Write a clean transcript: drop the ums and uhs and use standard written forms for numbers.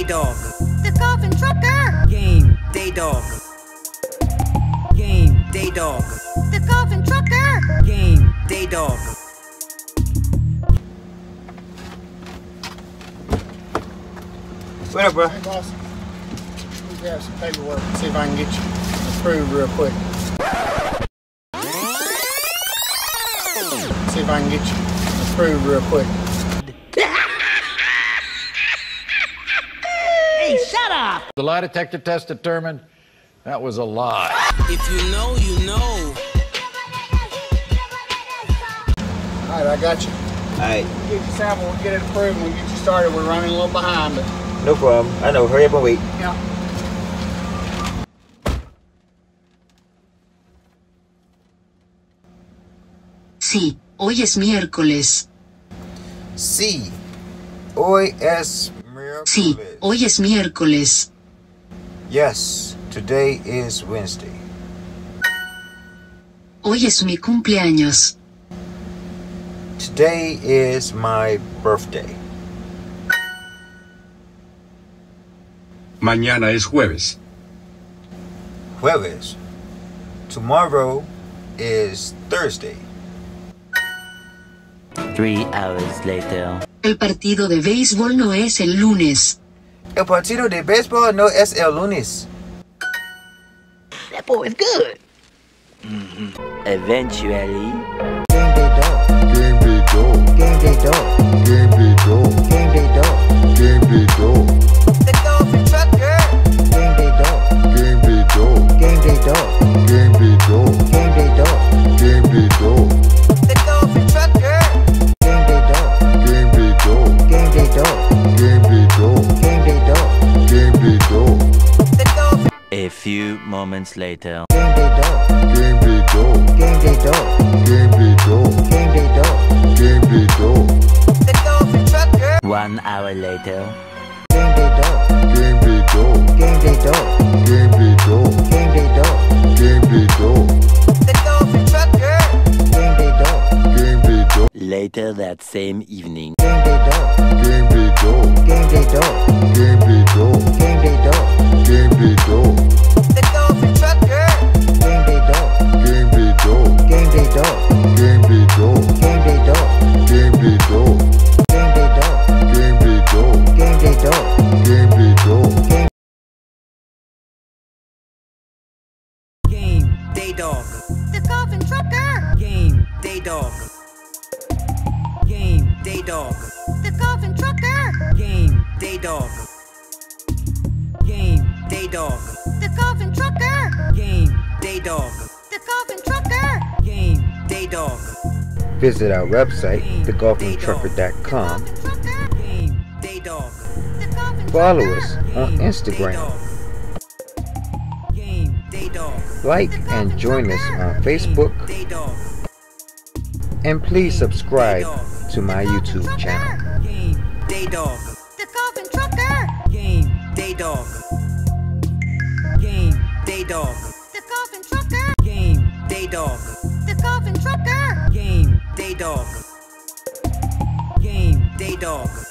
day dog. The Coffin Trucker. Game day dog. Game day dog. The Coffin Trucker. Game day dog. What up, bro? Hey, boss. Let me grab some paperwork and see if I can get you approved real quick. See if I can get you approved real quick. Hey, shut up! The lie detector test determined that was a lie. If you know, you know. All right, I got you. Alright, Get your sample, we'll get it approved, and we'll get you started. We're running a little behind, but no problem. I know. Hurry up and wait. yeah. Sí, hoy es miércoles. Sí. Hoy es Sí, miércoles. hoy es miércoles. Yes, today is Wednesday. Hoy es mi cumpleaños. Today is my birthday. Mañana es jueves. Jueves. Tomorrow is Thursday. 3 hours later. El partido de béisbol no es el lunes. El partido de béisbol no es el lunes. That boy is good. Eventually. Game day dog. Game day dog. Game day dog. Game day dog. Game day dog. Game day dog. The Coffin Trucker. Game day dog. Game day dog. Game day dog. Game day dog. Game day dog. Game day dog. The Coffin Trucker. Game day dog. Game day dog. Game day dog. Game day dog. Game day dog. Game day dog. The Coffin. A few moments later. Game day dog. Game day dog. Game day dog. Game day dog. Game day dog. Game day dog. The Coffin Trucker. 1 hour later. Game day dog. Game day dog. Game day dog. Game day dog. Game day dog. Game day dog. The Coffin Trucker. Game day dog. Game day dog. Later that same evening. Game day dog. Game day dog. Game day dog. Game day dog. Game day dog. Game day dog. The Coffin Trucker. Game day dog. Game day dog. Game day dog. Game day dog. Game day dog. Game day dog. Game day dog. Game day dog. Game day dog. Game day dog. Game day dog. The Coffin Trucker. Game day dog. Game day dog. The Coffin Trucker. Game day dog. Game day dog. The Coffin Trucker. Game day dog. The Coffin Trucker. Game day dog. Visit our website, thegolfingtrucker.com. Trucker. Game day dog. The Coffin Follow Trucker. us on Instagram. Game day dog. Like and join us on Facebook. Day dog. And please subscribe to my YouTube channel. Game day dog. The Coffin Trucker. Game day dog. Game day dog. The Coffin Trucker. Game day dog. The Coffin Trucker. Game day dog. Game day dog.